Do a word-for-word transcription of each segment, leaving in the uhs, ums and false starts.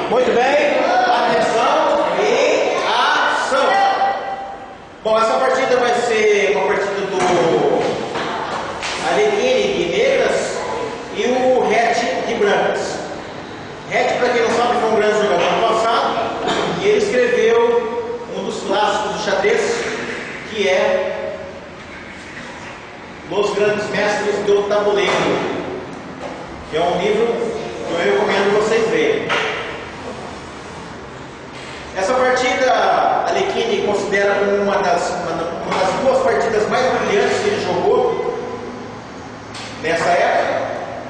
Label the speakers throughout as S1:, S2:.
S1: Muito bem, atenção e ação. Bom, essa partida vai ser uma partida do Alekhine de negras e o Hatch de brancas. Hatch, para quem não sabe, foi um grande jogador no passado e ele escreveu um dos clássicos do xadrez, que é Los Grandes Mestres do Tabuleiro, que é um livro que eu recomendo vocês verem. Essa partida, a Alekhine considera uma das, uma, uma das duas partidas mais brilhantes que ele jogou nessa época.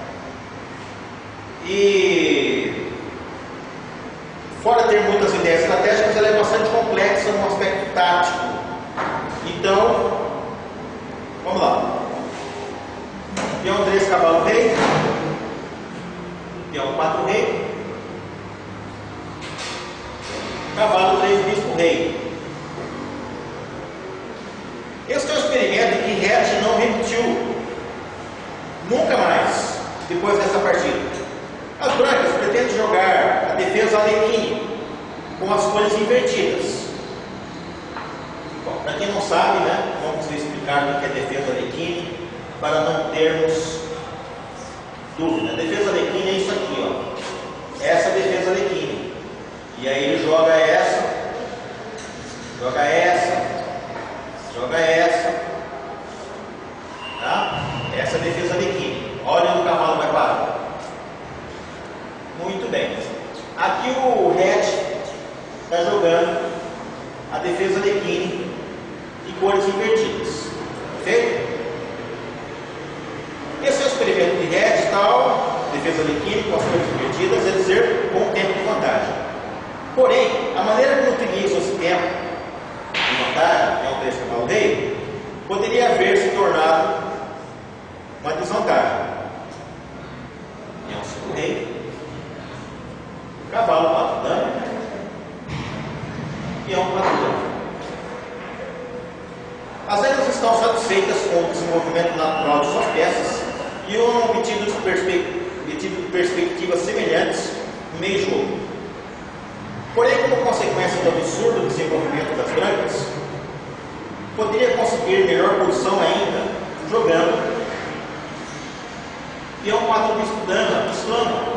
S1: E, fora ter muitas ideias estratégicas, ela é bastante complexa no aspecto tático. Então, vamos lá. Peão três, cavalo rei. Peão quatro, rei. Cavalo três, bispo rei. Esse é um experimento que Hatch não repetiu nunca mais depois dessa partida. As brancas pretendem jogar a defesa Alekhine com as folhas invertidas. Bom, para quem não sabe, né, vamos explicar o que é defesa Alekhine para não termos dúvida. A defesa Alekhine é isso aqui, ó. Essa é a defesa Alekhine. E aí ele joga essa, joga essa, joga essa, tá? Essa é a defesa Alekhine. Olha onde o cavalo vai parar. Muito bem. Aqui o Hatch está jogando a defesa Alekhine de cores invertidas. Perfeito? Esse é o experimento de Hatch, tal, defesa Alekhine com as cores invertidas, é dizer, com tempo de vantagem. Porém, a maneira como utiliza esse tempo de vantagem, que é o três cavalo rei, poderia haver se tornado uma desvantagem. Peão cinco rei, cavalo quatro dama, peão quatro dama. As regras estão satisfeitas com o desenvolvimento natural de suas peças e um obtido de, perspe... obtido de perspectivas semelhantes no meio jogo. Porém, como consequência do absurdo desenvolvimento das brancas, poderia conseguir melhor posição ainda jogando peão quatro bispo dama, pistona,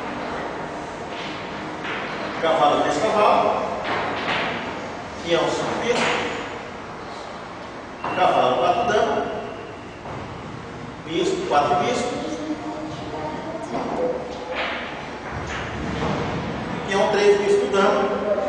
S1: cavalo três cavalo, peão cinco bispo, cavalo quatro dama, bispo quatro bispo, peão três bispo dama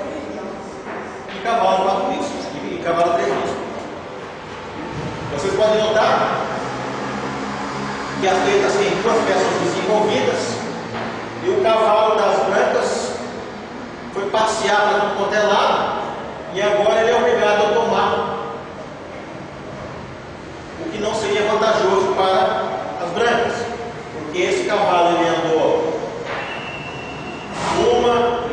S1: e cavalo quatro bispo e cavalo três bispo. Vocês podem notar que as letras têm duas peças desenvolvidas e o cavalo das brancas foi passear para tudo quanto é lado e agora ele é obrigado a tomar, o que não seria vantajoso para as brancas, porque esse cavalo ele andou uma,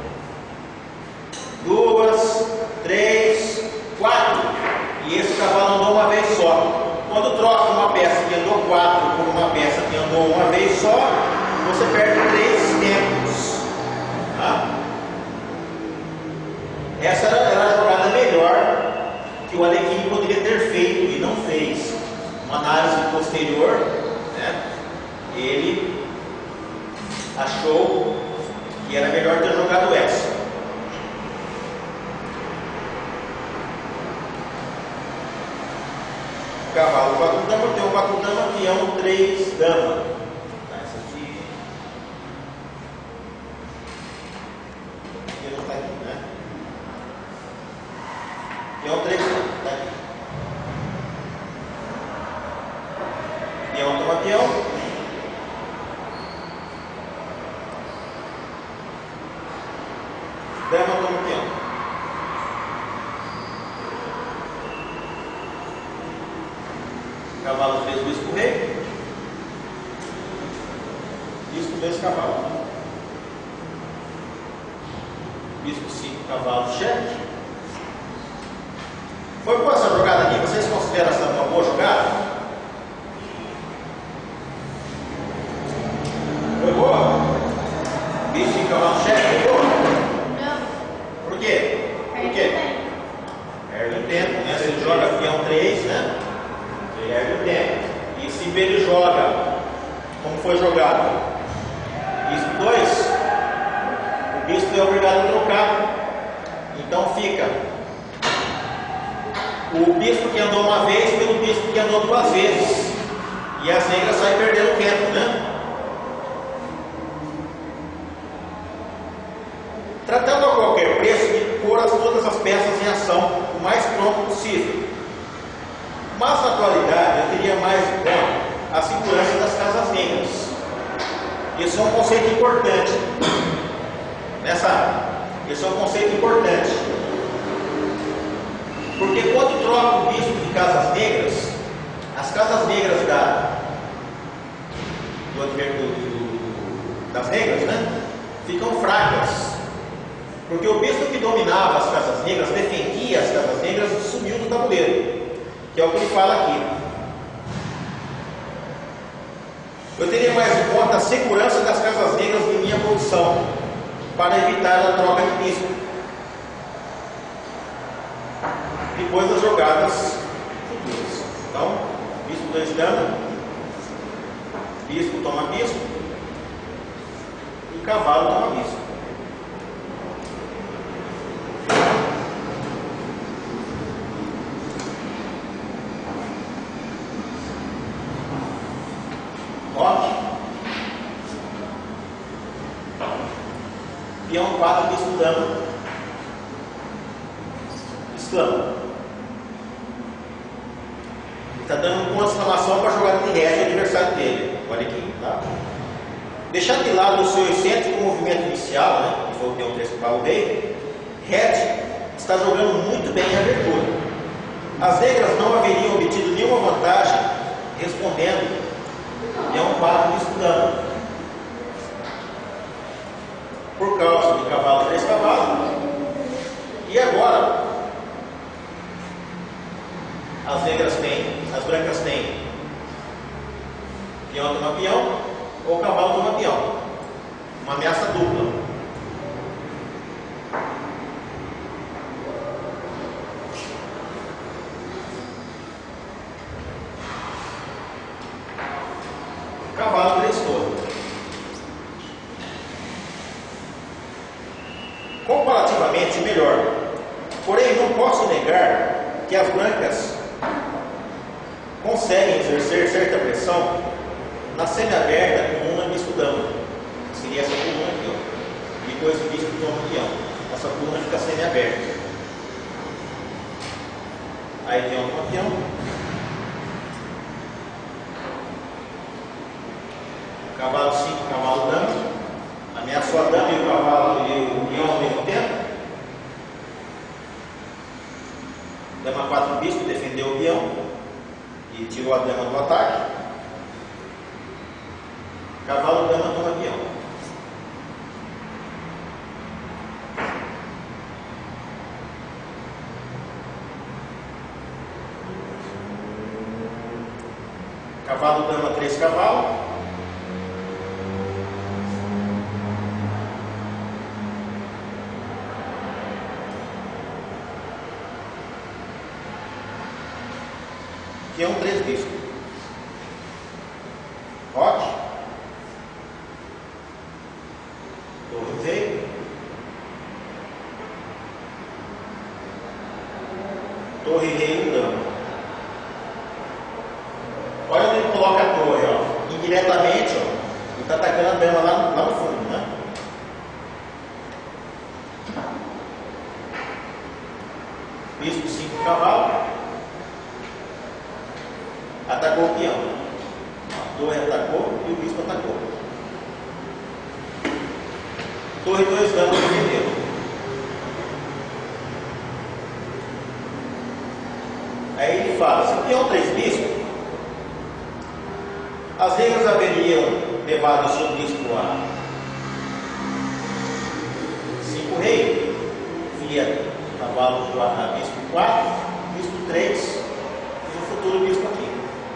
S1: duas, três, quatro, e esse cavalo andou uma vez só. Quando troca uma peça que andou quatro por uma peça que andou uma vez só, você perde três tempos, tá? Essa era a jogada melhor que o Alekhine poderia ter feito e não fez. Uma análise posterior, né, ele achou que era melhor ter jogado essa. Cavalo quatro dama, peão quatro dama, peão três dama. Essa aqui. Aqui não está aqui, né? Peão três dama, está aqui. Peão toma peão. Dama toma peão. Cavalo três, bispo rei. Bispo dois, cavalo. Bispo cinco, cavalo, cheque. Foi boa essa jogada aqui? Vocês consideram essa uma boa jogada? Foi boa? Bispo e cavalo, cheque, foi boa? fica o bispo que andou uma vez pelo bispo que andou duas vezes. E as negras saem perdendo tempo, né? Tratando a qualquer preço de pôr as, todas as peças em ação o mais pronto possível. Mas na atualidade eu teria mais em conta a segurança das casas negras. Isso é um conceito importante. Nessa, isso é um conceito importante. Porque quando troca o bispo de casas negras, as casas negras da, do, do, do, das negras, né, ficam fracas. Porque o bispo que dominava as casas negras, defendia as casas negras, sumiu do tabuleiro. Que é o que ele fala aqui. Eu teria mais em conta a segurança das casas negras de minha posição, para evitar a troca de bispo. Depois das jogadas futuras. Então, bispo dois dama, bispo toma bispo, e cavalo toma bispo. Roque, peão quatro, bispo dama, exclama. Está dando uma exclamação para jogar de ré o adversário dele. Olha aqui, tá? Deixar de lado o seu excêntrico movimento inicial, né? Que foi o peão três cavalo rei. Red está jogando muito bem a abertura. As negras não haveriam obtido nenhuma vantagem respondendo peão quatro, bispo dama. Por causa de cavalo três cavalos. E agora as negras têm, as brancas têm peão toma peão ou cavalo toma peão. Uma ameaça dupla. Cavalo três torres. Comparativamente melhor. Porém, não posso negar que as brancas conseguem exercer certa pressão na semi-aberta coluna bispo dama. Seria essa coluna aqui, ó. Depois o bispo toma peão. Essa coluna fica semi-aberta. Aí peão toma peão. Cavalo cinco, cavalo dama. Ameaçou a dama e o cavalo e o peão ao mesmo tempo. Dama quatro, bispo, defendeu o peão e tirou a dama do ataque. Cavalo, dama, toma peão. Cavalo, dama, três cavalos. Peão três bispo. Roque. Torre rei. Torre rei e dama. Olha onde ele coloca a torre, ó. Indiretamente, ó. Ele está atacando a dama lá, lá no fundo, né? Bispo cinco cavalos. Atacou o peão. A torre atacou e o bispo atacou. Torre dois damas defendeu. Aí ele fala, se o peão três bispo, as negras haveriam levado o seu bispo a cinco rei, via cavalo a bispo quatro, bispo três e o futuro bispo aqui.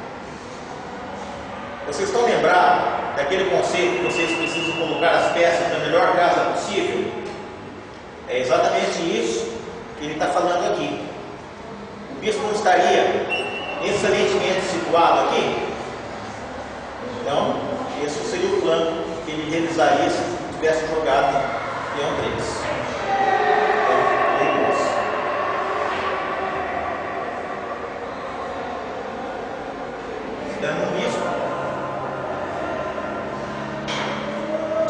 S1: Vocês estão lembrados daquele conceito que vocês precisam colocar as peças na melhor casa possível? É exatamente isso que ele está falando aqui. O bispo não estaria excelentemente situado aqui? Então, esse seria o plano que ele realizaria se tivesse jogado peão três. Então,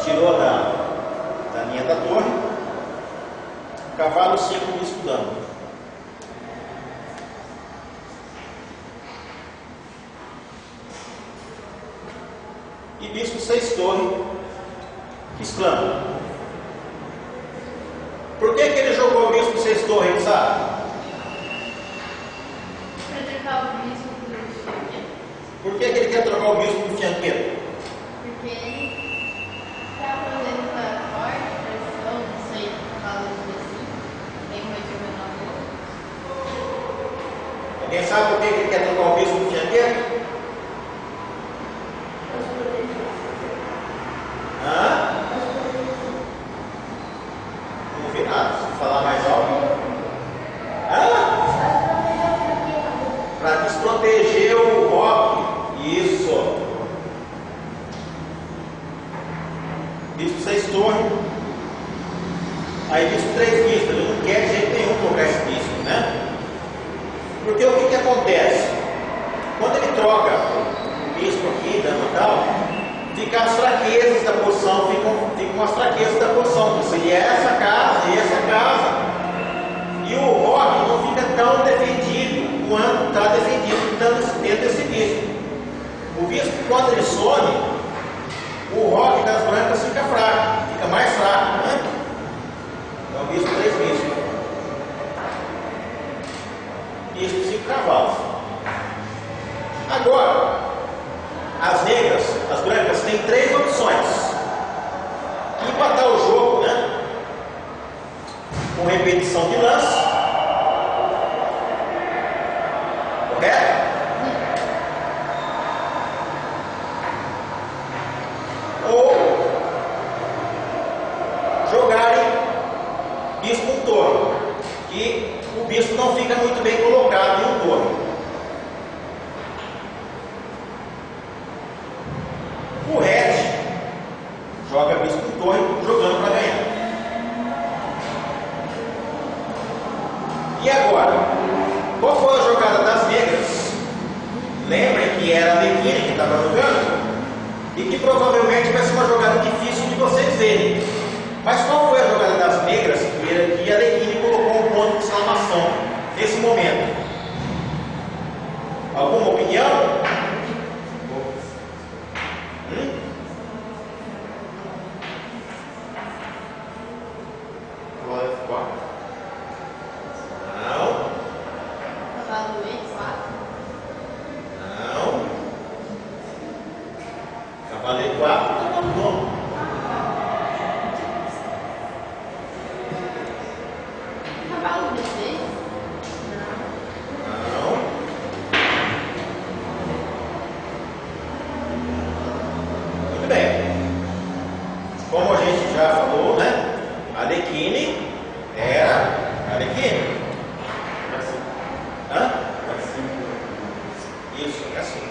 S1: tirou da, da linha da torre. Cavalo cinco, bispo dama. E bispo seis, torre, exclama. Por que que ele jogou o bispo seis, torre, ele sabe?
S2: Para trocar o bispo por fianqueta.
S1: Por que que ele quer trocar o bispo por fianqueta?
S2: Porque ele está fazendo uma forte pressão, não sei, fala de assim, nem vai jogando a boca.
S1: Alguém sabe por que que ele quer trocar o bispo por fianqueta? Hã? Não ouvi nada. Se falar mais alto. Hã? Para desproteger o roque. Isso. Bispo seis, torre. Aí bispo três, bispo. Ele não quer de jeito nenhum trocar esse bispo, né? Porque o que que acontece? Quando ele troca o bispo aqui, dama e tal, ficam as fraquezas da posição, ficam, ficam as fraquezas da posição. Seria essa casa e essa casa. E o roque não fica tão defendido quanto está defendido dentro desse bispo. O bispo, quando ele some, o roque das brancas fica fraco, fica mais fraco, né? Então, bispo três, bispo. Bispo cinco, cavalos. Agora, as negras, as brancas, têm três opções. Empatar o jogo, né? Com repetição de lance. Correto? Ou jogarem bispo com torre. E o bispo não fica muito bem colocado em um torre. O Red joga bispo com torre, jogando para ganhar. E agora? Qual foi a jogada das negras? Lembrem que era a Lequine que estava jogando e que provavelmente vai ser uma jogada difícil de vocês verem. Mas qual foi a jogada das negras que a Lequine colocou um ponto de exclamação nesse momento? Alguma opinião? Hum?
S3: Cavalo F quatro.
S1: Não.
S2: Cavalo E quatro.
S1: Não. Cavalo E quatro, cavalo dono.
S2: Cavalo B seis.
S1: Não. Muito bem. Como a gente já falou, né? A Lequine era a Lequine. Hã? Isso, é assim.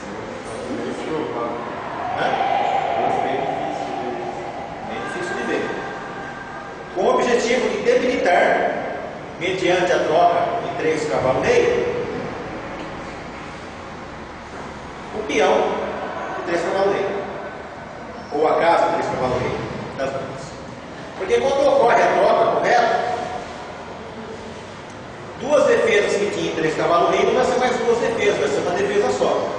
S1: Hã? Bem difícil de ver. Com o objetivo de debilitar, mediante a troca de três cavalos rei, o peão de três cavalos rei, ou a casa de três cavalos rei das brancas. Porque quando ocorre a troca, correto? Duas defesas que tinham três cavalos rei não vai ser mais duas defesas, vai ser uma defesa só.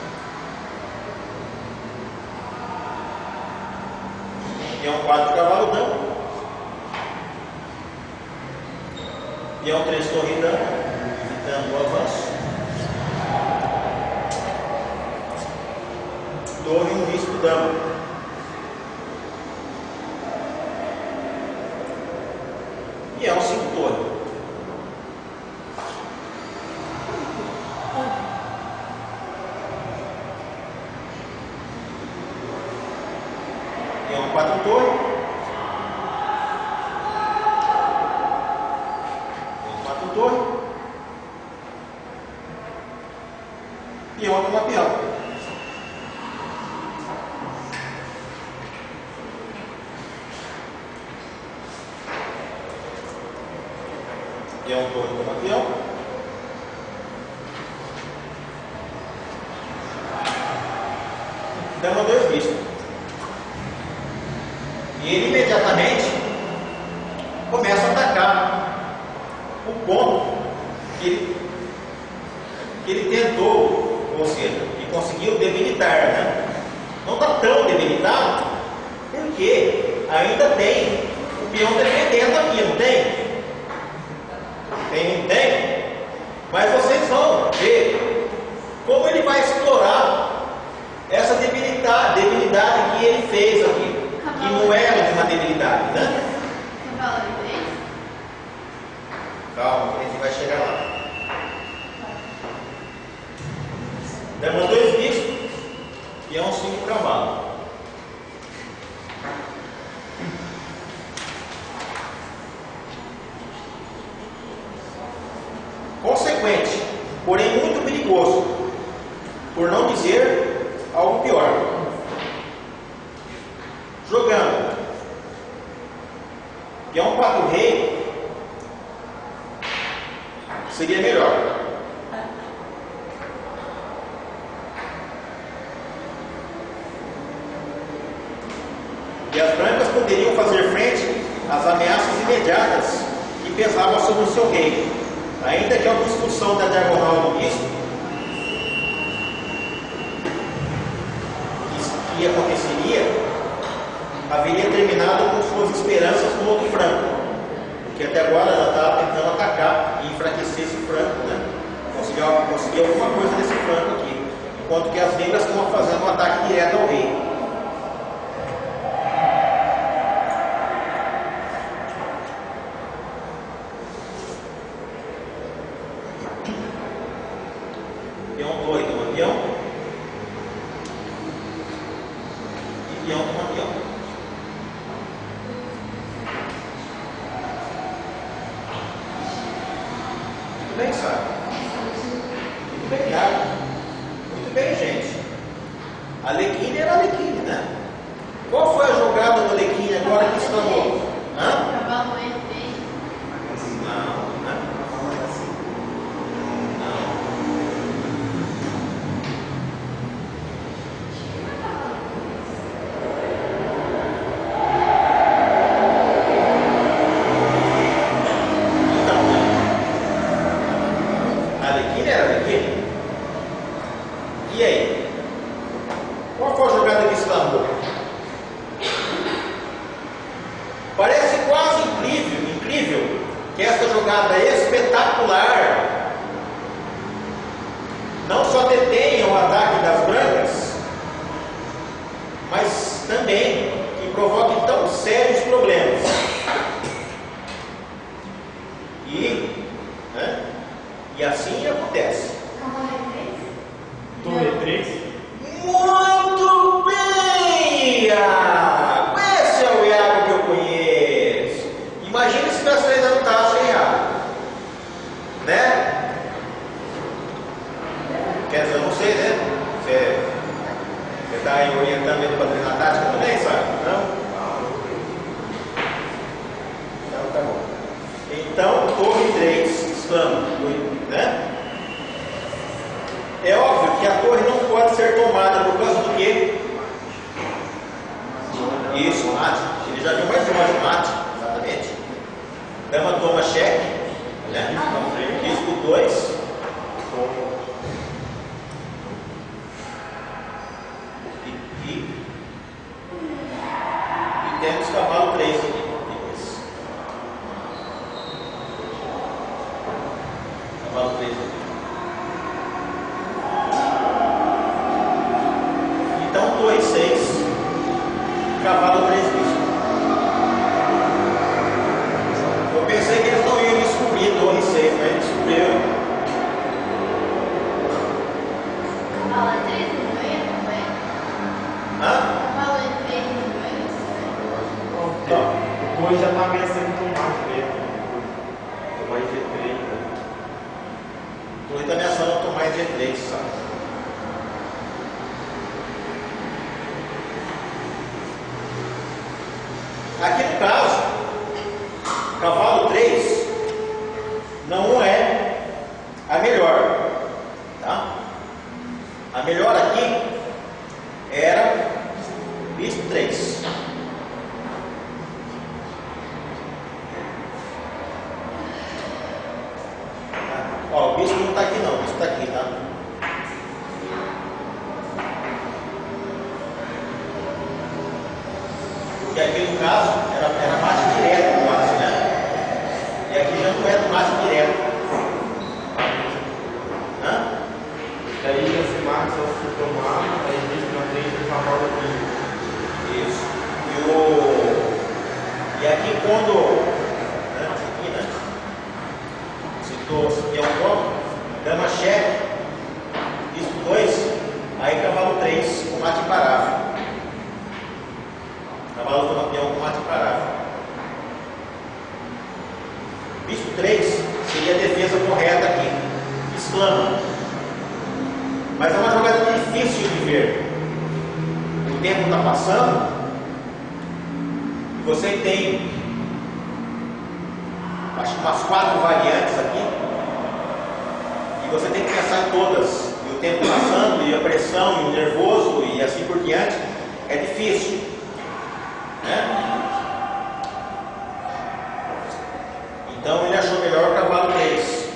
S1: Peão quatro, cavalo dama. Peão três, torre dama, evitando o avanço. Torre um, bispo dama. Peão cinco, torre. Peão quatro, torre. Peão quatro, torre. Peão toma peão. Peão, torre, toma peão. Dama dois, bispo. E ele imediatamente começa a atacar o ponto que ele, que ele tentou, ou seja, que conseguiu debilitar, né? Não está tão debilitado, porque ainda tem o peão defendendo aqui, não tem? Tem, não tem? Mas vocês vão ver como ele vai explorar essa debilidade, debilidade que ele fez aqui, que não era uma debilidade, né?
S2: Cavalo de três?
S1: Calma, a gente vai chegar lá. Dama dois bispos, peão cinco cavalo. Consequente, porém muito perigoso, por não dizer algo pior. Jogando peão quatro rei seria melhor. E as brancas poderiam fazer frente às ameaças imediatas que pesavam sobre o seu rei, ainda que a discussão da diagonal do bispo que aconteceria haveria terminado com suas esperanças no outro franco, porque até agora ela estava tentando atacar e enfraquecer esse franco, né? Conseguir, conseguir alguma coisa desse franco aqui, enquanto que as negras estão fazendo um ataque direto ao rei. Peão torre do avião e peão do avião. Muito bem, sabe? Muito bem, cara. Muito bem, gente. A Alekhine era a Alekhine, né? Qual foi a jogada do Alekhine agora que exclamou? Hã?
S2: Cavalo E três.
S1: Não, né? E aí? Qual foi a jogada que exclamou? Parece quase incrível, incrível que essa jogada espetacular não só detenha o ataque das brancas, mas também que provoque tão sérios problemas. E, né? E assim acontece.
S3: Torre três.
S1: Muito bem, Iago! Esse é o Iago que eu conheço. Imagina se você ainda não estava sem Iago, né? Quer dizer, eu não sei, né? Você está aí orientando ele para treinar tática também, sabe? Não? Então tá bom. Então, torre três, exclama, né? É óbvio que a torre não pode ser tomada por causa do quê? Isso, mate. Ele já viu mais longe, mate. Exatamente. Dama toma cheque, né? Risco dois. E, e, e temos cavalo três aqui. Depois. Cavalo três aqui. Então, torre seis, cavalo três bispos. Eu pensei que eles não iam descobrir torre seis, mas eles descobriram.
S2: Cavalo E três não ganha também?
S1: Hã?
S2: Cavalo E três não ganha também?
S3: Não. Hoje já está ameaçando tomar preto. Tomar G três.
S1: Torre está ameaçando tomar G três, sabe? Aqui no caso, cavalo três não é a melhor, tá? A melhor aqui era bispo três. aqui no caso era, era marcha direta no aço, né? E aqui já não é marcha direta. Hã?
S3: Daí esse marco só se tomar, aí diz na frente do cavalo aqui.
S1: Isso. E, o, e aqui quando. Né, aqui, né? Citou se é um bloco, dama cheque, bispo dois, aí cavalo três, combate parável. Cavalo do campeão, combate parável. Bispo três seria a defesa correta aqui. Exclama. Mas é uma jogada difícil de ver. O tempo está passando e você tem acho que umas quatro variantes aqui e você tem que pensar em todas. E o tempo passando, e a pressão, e o nervoso, e assim por diante, é difícil, né? Então ele achou melhor o cavalo três.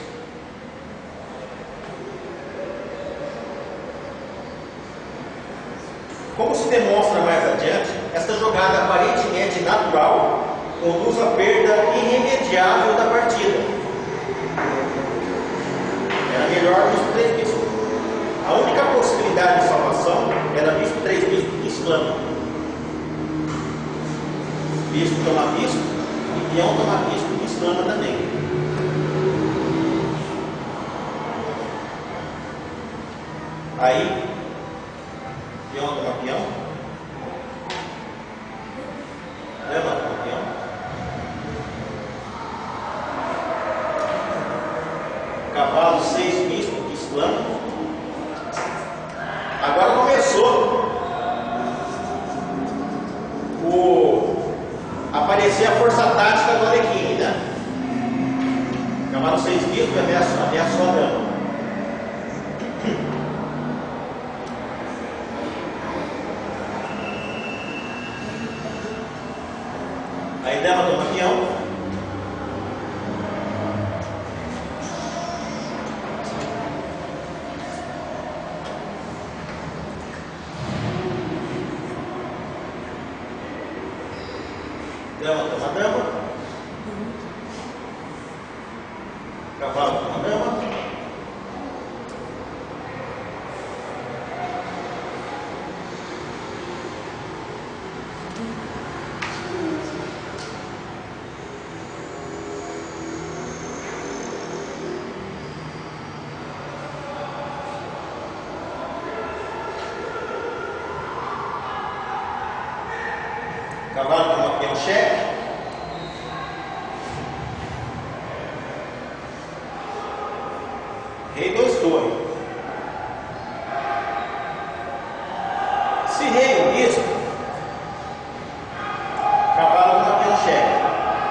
S1: Como se demonstra mais adiante, esta jogada aparentemente natural conduz à perda irremediável da partida. Era melhor bispo três bispo. A única possibilidade de salvação era bispo três bispo que exclama. Bispo toma bispo e peão toma bispo que exclama também. Aí, peão toma peão. Leva toma peão. Cavalo seis bispo que exclama. Agora começou o aparecer a força tática do Alekhine, né? Cavalo seis bispo ameaçou, ameaçou a dama. Aí dama toma peão. Dama toma dama. Cavalo toma dama. Cavalo toma peão cheque. Rei dois torre. Se rei o bispo, cavalo toma peão cheque.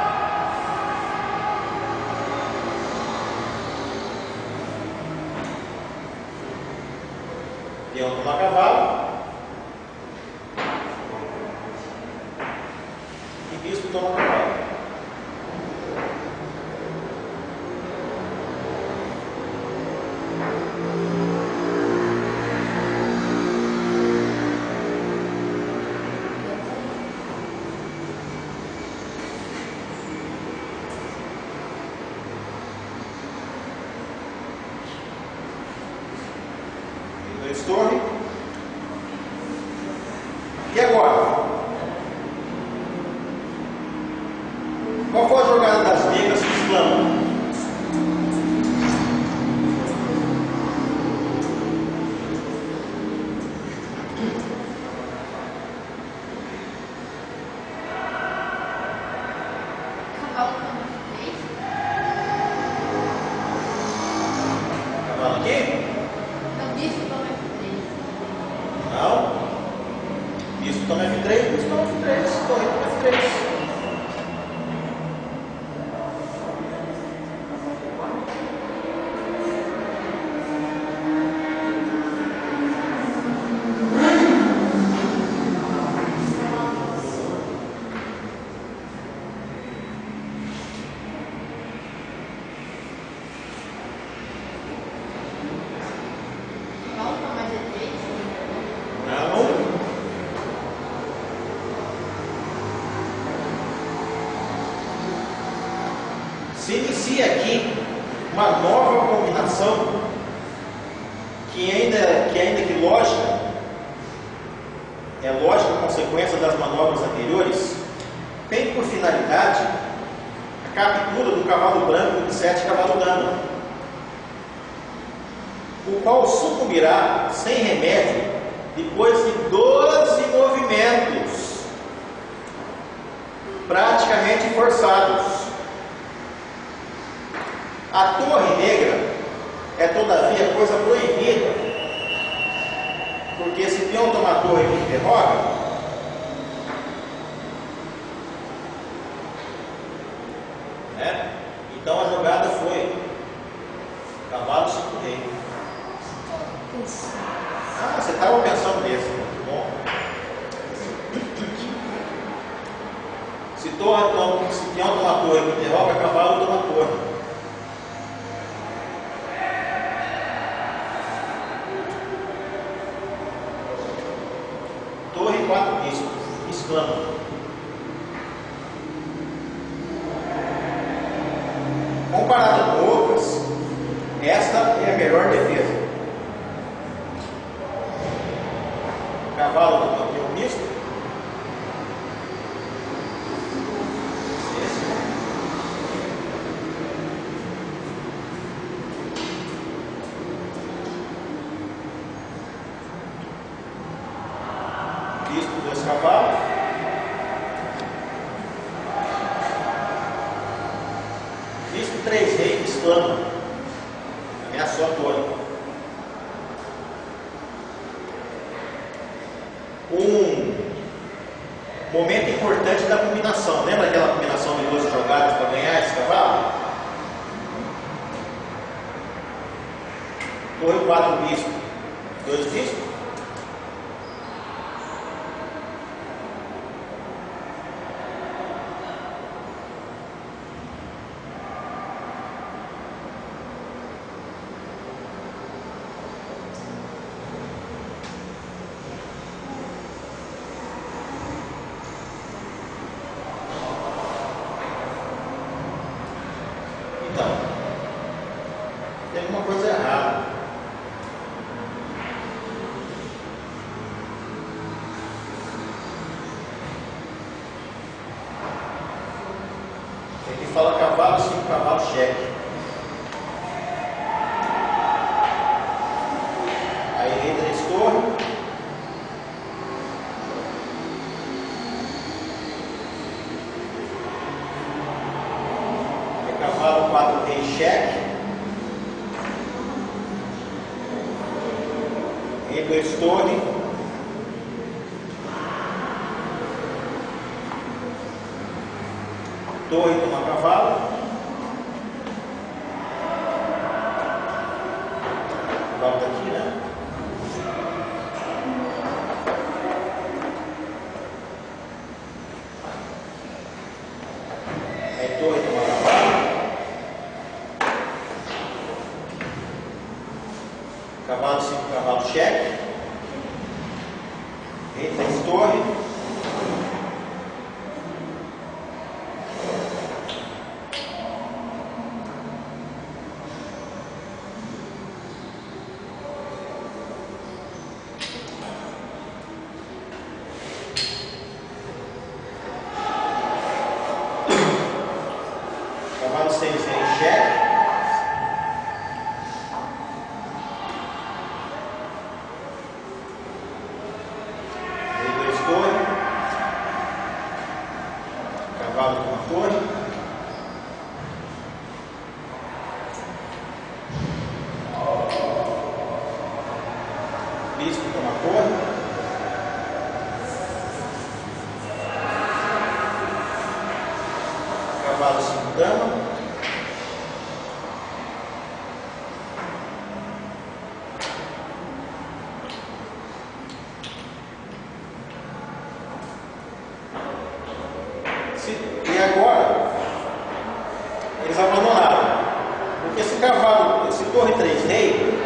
S1: Peão toma cavalo. E bispo toma cavalo. Dois torre. E agora? Qual foi a jogada das negras que exclamam?
S2: Cavalo toma três.
S1: Cavalo aqui?
S2: Então, bispo toma três.
S1: Não. Bispo toma F três, bispo toma F três, torre toma F três.
S2: Cavalo toma G três.
S1: Não. Se inicia aqui uma nova combinação que ainda que, ainda que lógica, é lógica consequência das manobras anteriores, tem por finalidade a captura do cavalo branco de sete cavalo dama, o qual sucumbirá sem remédio depois de doze movimentos praticamente forçados. A torre negra é todavia coisa proibida, porque se peão toma a torre que interroga, né? Então a jogada foi cavalo cinco rei. Ah, você estava pensando nisso, muito bom. Se, torre, toma, se peão toma a torre que interroga, cavalo toma a torre. Torre quatro bispos, exclama. Comparada com outras, esta é a melhor defesa. Cavalo do campeão misto. Bispo dois cavalos. Bispo três reis, exclama. Ameaçou a torre. Um momento importante da combinação. Lembra aquela combinação de duas jogadas para ganhar esse cavalo? Torre quatro bispo. Dois bispos. Então, tem alguma coisa errada. Tem que falar cavalo, cinco cavalo, cheque. Aí rei três torre. Cavalo quatro rei, cheque. Rei dois torre. Torre toma cavalo. Cavalo daqui, né? Aí torre toma cavalo. Cavalo cinco, cavalo cheque. Rei três torre. Cavalo seis, rei cheque. Cavalo com a torre. Bispo com a torre. Cavalo cinco dama. E agora eles abandonaram, porque esse cavalo, esse torre três rei,